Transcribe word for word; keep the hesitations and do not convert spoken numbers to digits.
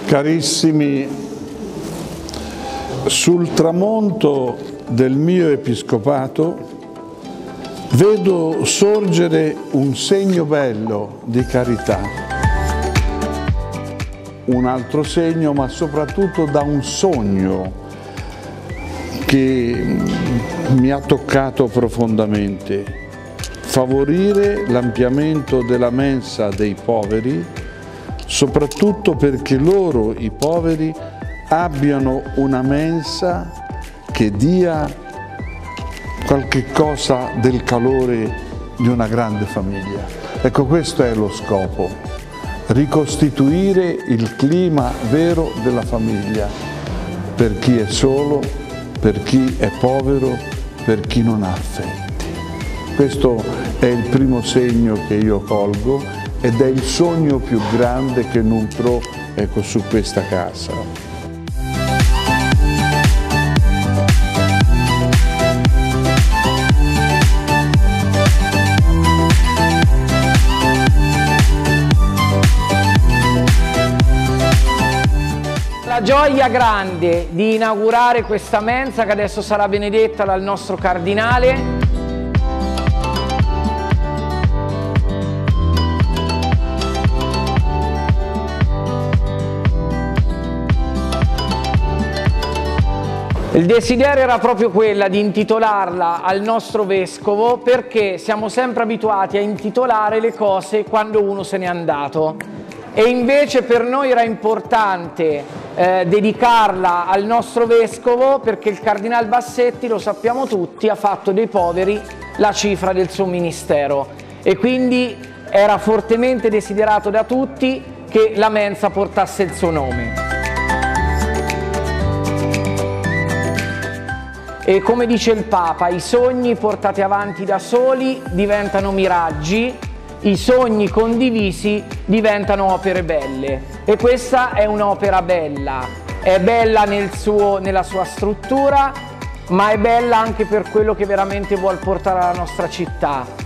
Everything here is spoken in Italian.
Carissimi, sul tramonto del mio episcopato vedo sorgere un segno bello di carità, un altro segno, ma soprattutto da un sogno che mi ha toccato profondamente: favorire l'ampliamento della mensa dei poveri, soprattutto perché loro, i poveri, abbiano una mensa che dia qualche cosa del calore di una grande famiglia. Ecco, questo è lo scopo: ricostituire il clima vero della famiglia, per chi è solo, per chi è povero, per chi non ha affetti. Questo è il primo segno che io colgo ed è il sogno più grande che nutro, ecco, su questa casa. La gioia grande di inaugurare questa mensa che adesso sarà benedetta dal nostro cardinale. Il desiderio era proprio quella di intitolarla al nostro vescovo, perché siamo sempre abituati a intitolare le cose quando uno se n'è andato. E invece per noi era importante eh, dedicarla al nostro vescovo, perché il cardinal Bassetti, lo sappiamo tutti, ha fatto dei poveri la cifra del suo ministero, e quindi era fortemente desiderato da tutti che la mensa portasse il suo nome. E come dice il Papa, i sogni portati avanti da soli diventano miraggi, i sogni condivisi diventano opere belle, e questa è un'opera bella, è bella nel suo, nella sua struttura, ma è bella anche per quello che veramente vuol portare alla nostra città,